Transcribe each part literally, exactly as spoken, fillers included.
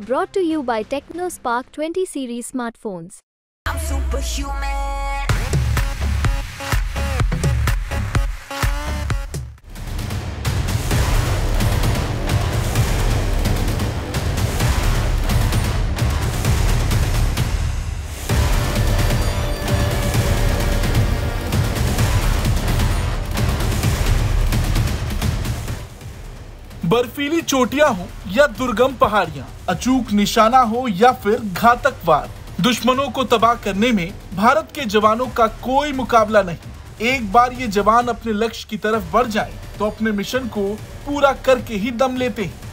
Brought to you by TechnoSpark twenty series smartphones. I'm superhuman. बर्फीली चोटियां हो या दुर्गम पहाड़ियां, अचूक निशाना हो या फिर घातक वार, दुश्मनों को तबाह करने में भारत के जवानों का कोई मुकाबला नहीं। एक बार ये जवान अपने लक्ष्य की तरफ बढ़ जाएं, तो अपने मिशन को पूरा करके ही दम लेते हैं।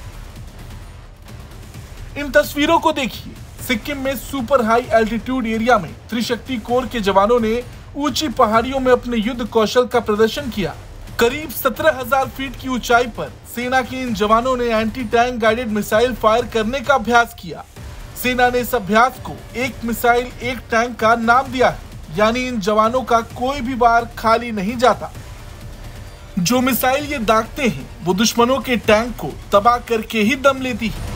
इन तस्वीरों को देखिए। सिक्किम में सुपर हाई एल्टीट्यूड एरिया में त्रिशक्ति कोर के जवानों ने ऊंची पहाड़ियों में अपने युद्ध कौशल का प्रदर्शन किया। करीब सत्रह हज़ार फीट की ऊंचाई पर सेना के इन जवानों ने anti tank guided missile fire करने का अभ्यास किया। सेना ने इस अभ्यास को एक मिसाइल एक टैंक का नाम दिया है, यानी इन जवानों का कोई भी वार खाली नहीं जाता। जो मिसाइल ये दागते हैं वो दुश्मनों के टैंक को तबाह करके ही दम लेती है।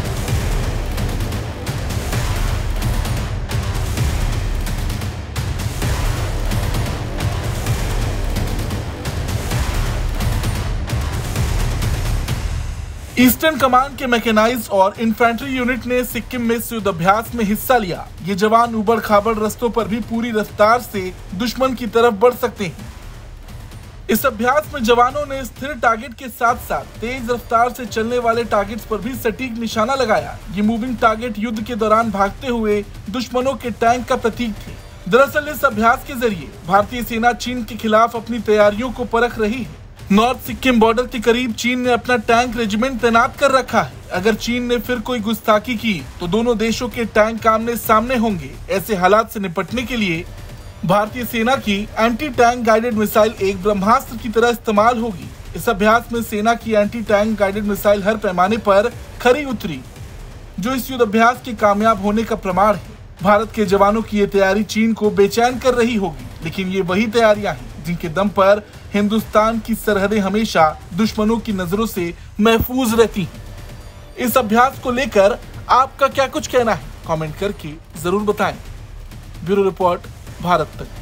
ईस्टर्न कमांड के मैकेनाइज्ड और इन्फेंट्री यूनिट ने सिक्किम में इस युद्धाभ्यास में हिस्सा लिया। ये जवान उबड़ खाबड़ रास्तों पर भी पूरी रफ्तार से दुश्मन की तरफ बढ़ सकते हैं। इस अभ्यास में जवानों ने स्थिर टारगेट के साथ साथ तेज रफ्तार से चलने वाले टारगेट्स पर भी सटीक निशाना लगाया। ये मूविंग टारगेट युद्ध के दौरान भागते हुए दुश्मनों के टैंक का प्रतीक थे। दरअसल इस अभ्यास के जरिए भारतीय सेना चीन के खिलाफ अपनी तैयारियों को परख रही है। नॉर्थ सिक्किम बॉर्डर के करीब चीन ने अपना टैंक रेजिमेंट तैनात कर रखा है। अगर चीन ने फिर कोई गुस्ताखी की तो दोनों देशों के टैंक आमने सामने होंगे। ऐसे हालात से निपटने के लिए भारतीय सेना की एंटी टैंक गाइडेड मिसाइल एक ब्रह्मास्त्र की तरह इस्तेमाल होगी। इस अभ्यास में सेना की एंटी टैंक गाइडेड मिसाइल हर पैमाने पर खरी उतरी, जो इस युद्ध अभ्यास के कामयाब होने का प्रमाण है। भारत के जवानों की ये तैयारी चीन को बेचैन कर रही होगी, लेकिन ये वही तैयारियां हैं जिनके दम पर हिंदुस्तान की सरहदें हमेशा दुश्मनों की नजरों से महफूज रहती हैं। इस अभ्यास को लेकर आपका क्या कुछ कहना है, कमेंट करके जरूर बताएं। ब्यूरो रिपोर्ट, भारत तक।